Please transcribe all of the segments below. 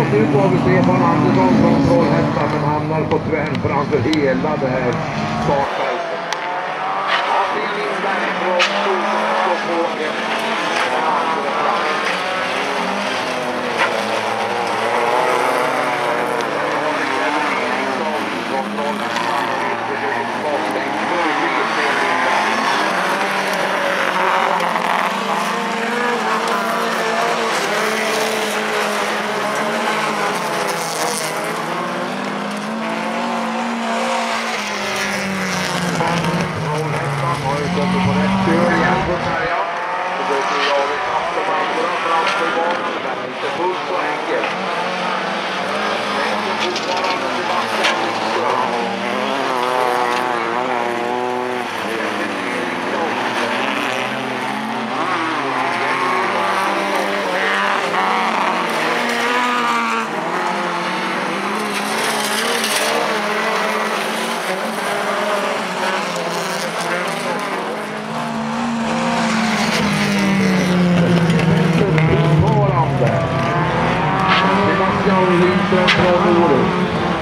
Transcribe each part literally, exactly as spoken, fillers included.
Nu får vi Stefan Andersson från Trollhättan, men hamnar på trän framför hela det här startfältet. Ja, fin invändning från Storsen står på en andra plats. Från Trollhättan baklängs börjar kommer på rätt kör igen på färja. Försöker jaga ikapp de andra fram på banan, men inte fullt så enkelt. Men fortfarande Sebastian Lindström. Sebastian Lindström från Orust.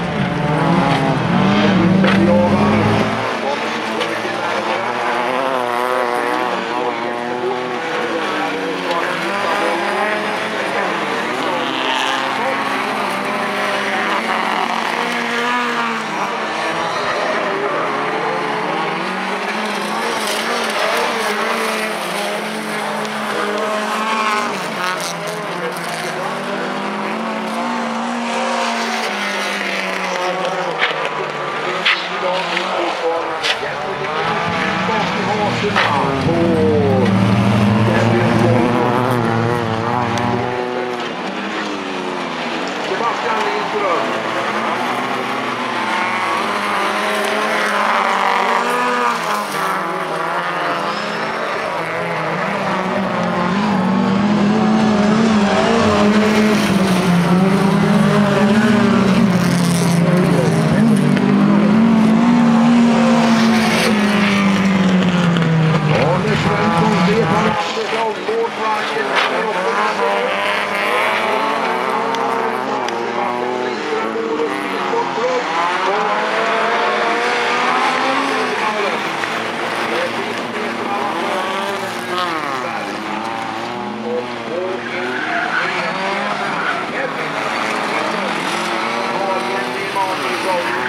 Sebastian Lindström.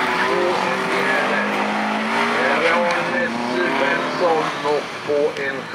På en